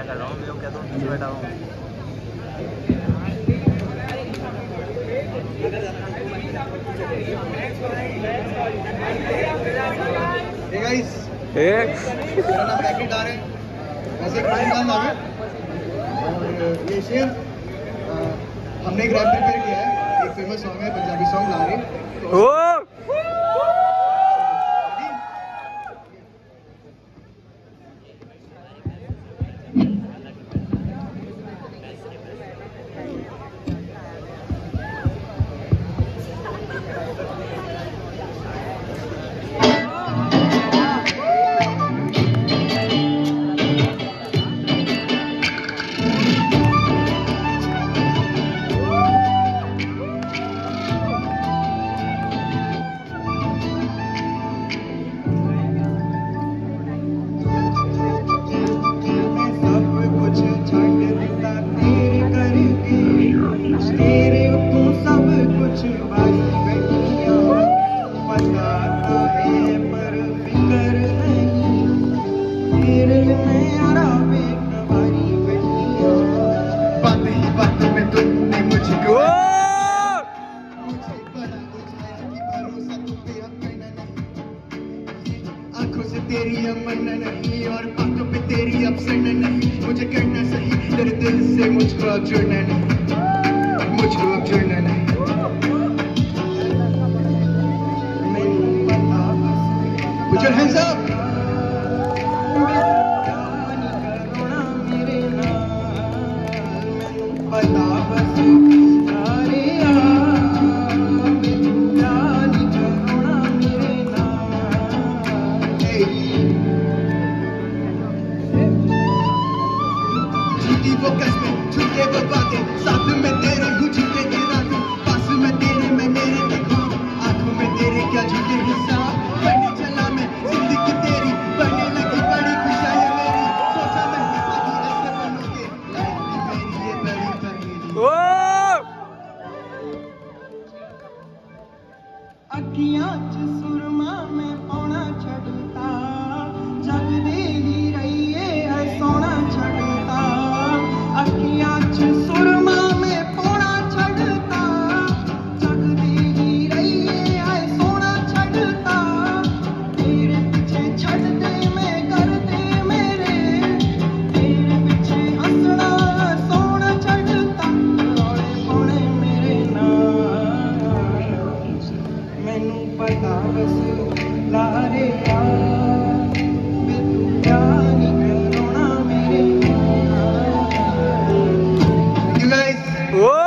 कर रहा हूँ, मैं क्या तो पीछे बैठा हूँ। Hey guys, मेरा नाम पैकेट आ रहे हैं। वैसे एक का नाम है और ये शेर हमने एक रैप प्रिपेयर किया है। एक फेमस सॉन्ग है, पंजाबी सॉन्ग लारे। तेरी अमन नहीं और बातों पे तेरी अपसेट नहीं, मुझे करना सही तेरे दिल से, मुझको अब जुड़ना नहीं, मुझको अब जुड़ना नहीं। Put your hands up. Focus में झुके वो बातें, साथ में तेरे हूँ झुके के रातें, पास में तेरे मैं मेरे दिखाऊं, आंखों में तेरे क्या झुके हिसाब, पढ़ने चला मैं जिंदगी तेरी, बढ़ने लगी बड़ी खुशियाँ है मेरी, सोचा नहीं कभी ऐसे बनोगे, लाइफ की मेरी ये बड़ी पहेली। अखियाँ च सुरमा में पौना छड़ता, जगदे ही रहिए है सोना छड़ता, अखियाँ च सुरमा में पौना छड़ता, जगदे ही रहिए है सोना छड़ता, तेरे पीछे छड़ दे मैं कर दे मेरे, तेरे पीछे हंसना सोना छड़ता, रोले पौने मेरे नाम, मैनू पता बस लारे यार, मैं तू क्या नहीं करना मेरे नाम। You guys.